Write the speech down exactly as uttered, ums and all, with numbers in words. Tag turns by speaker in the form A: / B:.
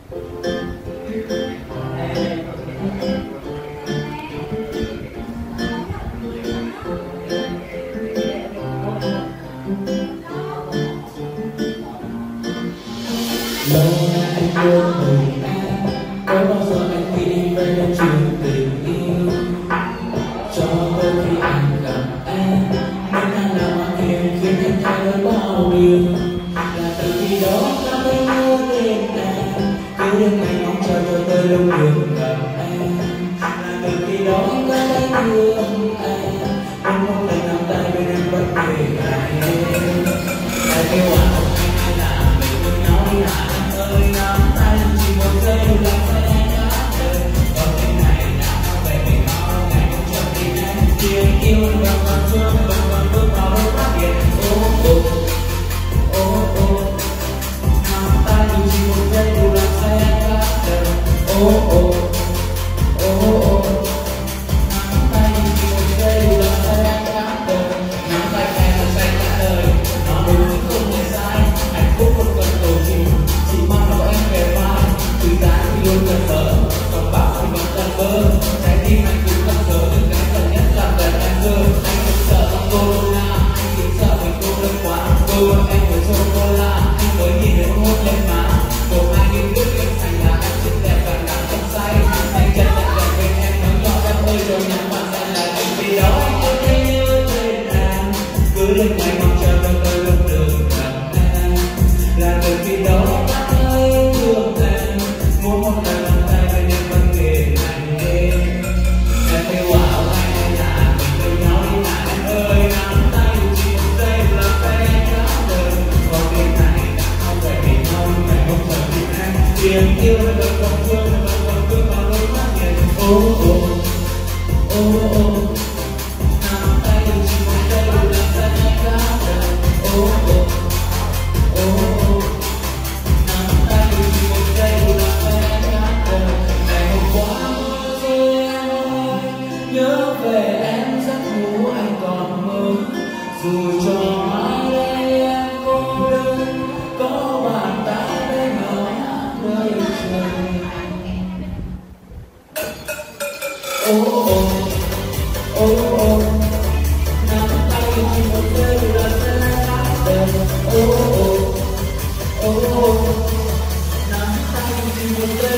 A: Lâu nay anh yêu người em, có bao giờ anh nghĩ về những chuyện tình yêu? Cho tới khi anh gặp em, nên anh làm mà khiến khiến em thay đổi bao điều. Là từ khi đó ta mới nhớ đến em, yêu đêm ngày mong chờ cho tới lúc được gặp em. Là từ khi đó anh đã thấy thương em, muốn một lần nắm tay bên em bất kể là em. Tại kêu à không anh hay là mình yêu nhau đi à? Nắm tay chỉ một giây là sẽ cả đời. Còn thế này đã không về mình mau ngày không chờ tìm em. Tiếng yêu vẫn còn vương vẫn còn bước vào đôi mắt biển. Ô ô ô ô nắm tay chỉ một giây là sẽ cả đời. Ô ô ô ô nắm tay chỉ một giây là sẽ cả đời. Nắm tay em là sẽ cả đời. Nó đúng không hề sai, hạnh phúc không cần cầu xin. Chỉ mong là em về vai, từ giá thì luôn gần bờ, còn bão thì vẫn gần bờ. Trái tim anh cũng cần thở, nhưng cái cần nhất là gần em cơ. Anh không sợ bằng corona, anh chỉ sợ mình cô đơn quá. Cô ơi em phải sô cô la, anh mới nhìn thấy hôn lên má. Một hai nghìn nước em thành là em xinh đẹp và nắng trong say. Anh chân lại gần bên em nói nhỏ em ơi rồi nhắm mắt em là anh vì đó anh có thấy nhớ tên em. Cứ lên ngày mong chờ đợi đợi lúc được gặp em. Là từ khi đó muốn một lần nắm tay bên em bất kể ngày đêm. Em kêu ảo anh hay là mình yêu nhau đi mà em ơi. Nắm tay chỉ một giây là phải cả đời. Còn đêm này đã không phải vì nhau nhưng ngày không chờ tìm em. Tiếng yêu vẫn còn thương vẫn còn bước vào đôi mắt nhìn. Ô ô ô ô nắm tay chỉ một giây là phải cả đời. Ô ô ô ô nắm tay chỉ một giây là nhớ về em giấc ngủ anh còn mơ. Dù cho mai đây em cô đơn, có bàn tay bên ở nơi trời. Ô ô ô ô nắm tay chỉ một giây là sẽ cả đời. Ô ô ô ô nắm tay chỉ một giây